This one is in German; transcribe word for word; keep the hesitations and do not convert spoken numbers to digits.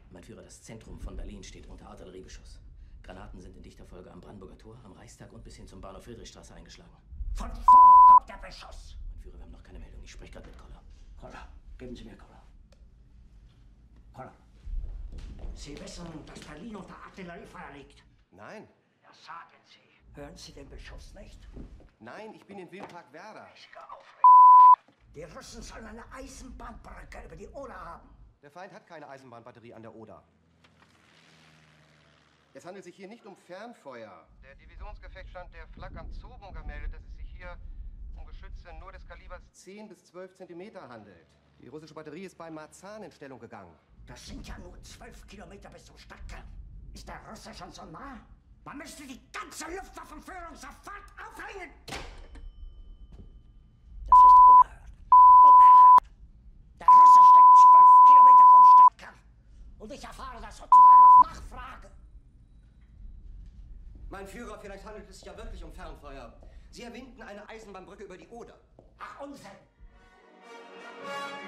Mein Führer, das Zentrum von Berlin steht unter Artilleriebeschuss. Granaten sind in dichter Folge am Brandenburger Tor, am Reichstag und bis hin zum Bahnhof Friedrichstraße eingeschlagen. Von vor kommt der Beschuss. Mein Führer, wir haben noch keine Meldung. Ich spreche gerade mit Koller. Koller, geben Sie mir Koller. Koller. Sie wissen, dass Berlin unter Artilleriefeuer liegt. Nein. Ja, sagen Sie. Hören Sie den Beschuss nicht? Nein, ich bin in Wildpark Werder. Richtige Aufregung. Die Russen sollen eine Eisenbahnbrücke über die Oder haben. Der Feind hat keine Eisenbahnbatterie an der Oder. Es handelt sich hier nicht um Fernfeuer. Der Divisionsgefechtsstand der Flak am Zoobunker meldet, dass es sich hier um Geschütze nur des Kalibers zehn bis zwölf Zentimeter handelt. Die russische Batterie ist bei Marzahn in Stellung gegangen. Das sind ja nur zwölf Kilometer bis zum Stadtkern. Ist der Russe schon so nah? Man müsste die ganze Luftwaffenführung sofort aufhängen! Das ist unerhört. Unerhört. Der Russe steckt zwölf Kilometer vom Stadtkern. Und ich erfahre das sozusagen auf Nachfrage. Mein Führer, vielleicht handelt es sich ja wirklich um Fernfeuer. Sie erwähnten eine Eisenbahnbrücke über die Oder. Ach, Unsinn!